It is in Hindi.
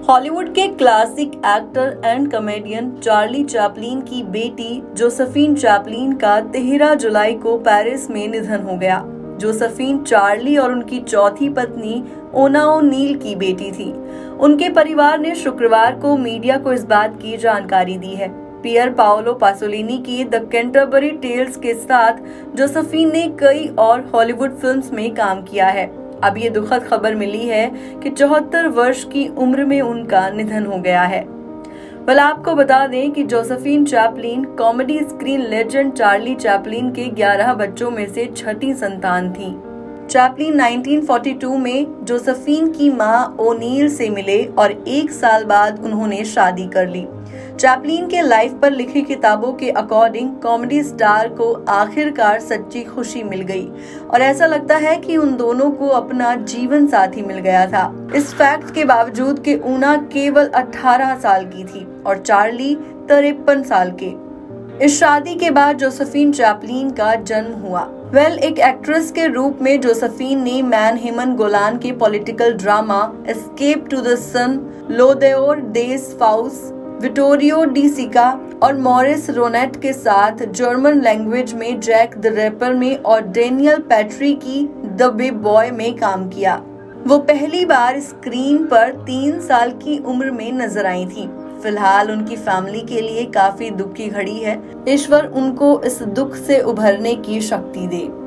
हॉलीवुड के classic actor and comedian Charlie Chaplin की बेटी जोसेफिन चैपलिन का 13 जुलाई को पेरिस में निधन हो गया। जोसेफिन चार्ली और उनकी चौथी पत्नी ओना ओ'नील की बेटी थी। उनके परिवार ने शुक्रवार को मीडिया को इस बात की जानकारी दी है। पियर पाओलो पासोलिनी की द कैंटरबरी टेल्स के साथ जोसेफिन ने कई और हॉलीवुड फिल्म्स में काम किया है। अब ये दुखद खबर मिली है कि 74 वर्ष की उम्र में उनका निधन हो गया है। आपको बता दें कि Josephine Chaplin comedy screen legend Charlie Chaplin के 11 बच्चों में से छठी संतान थी। चैपलिन 1942 में जोसेफिन की मां ओ'नील से मिले और 1 साल बाद उन्होंने शादी कर ली। चैपलिन के लाइफ पर लिखी किताबों के अकॉर्डिंग कॉमेडी स्टार को आखिरकार सच्ची खुशी मिल गई और ऐसा लगता है कि उन दोनों को अपना जीवन साथी मिल गया था। इस फैक्ट के बावजूद कि ओना केवल 18 साल की थी और चार्ली 53 साल के। इस शादी के बाद जोसेफिन चैपलिन का जन्म हुआ। एक एक्ट्रेस के रूप में जोसेफिन ने मैन हेमन गोलान के political drama escape to the sun, L'Odeur des Fauves, Vittorio De Sica और मॉरिस रोनेट के साथ जर्मन लैंग्वेज में जैक द रैपर में और डेनियल पैट्री की द बिग बॉय में काम किया। वो पहली बार स्क्रीन पर 3 साल की उम्र में नजर आई थी। फिलहाल उनकी फैमिली के लिए काफी दुख की घड़ी है। ईश्वर उनको इस दुख से उभरने की शक्ति दे।